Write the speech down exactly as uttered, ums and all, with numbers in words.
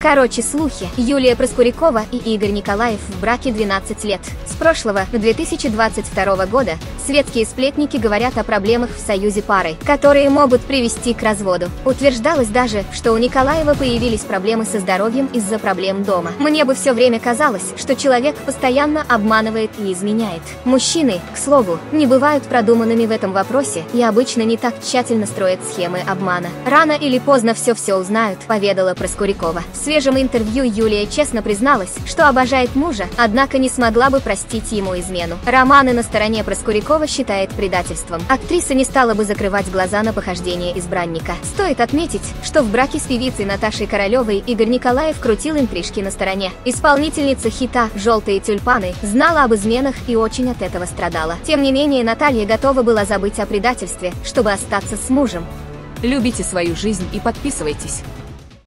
Короче, слухи. Юлия Проскурякова и Игорь Николаев в браке двенадцать лет. С прошлого, две тысячи двадцать второго года, светские сплетники говорят о проблемах в союзе пары, которые могут привести к разводу. Утверждалось даже, что у Николаева появились проблемы со здоровьем из-за проблем дома. Мне бы все время казалось, что человек постоянно обманывает и изменяет. Мужчины, к слову, не бывают продуманными в этом вопросе и обычно не так тщательно строят схемы обмана. Рано или поздно все-все узнают, поведала Проскурякова. В свежем интервью Юлия честно призналась, что обожает мужа, однако не смогла бы простить ему измену. Романы на стороне Проскурякова считает предательством. Актриса не стала бы закрывать глаза на похождения избранника. Стоит отметить, что в браке с певицей Наташей Королевой Игорь Николаев крутил интрижки на стороне. Исполнительница хита «Желтые тюльпаны» знала об изменах и очень от этого страдала. Тем не менее, Наталья готова была забыть о предательстве, чтобы остаться с мужем. Любите свою жизнь и подписывайтесь.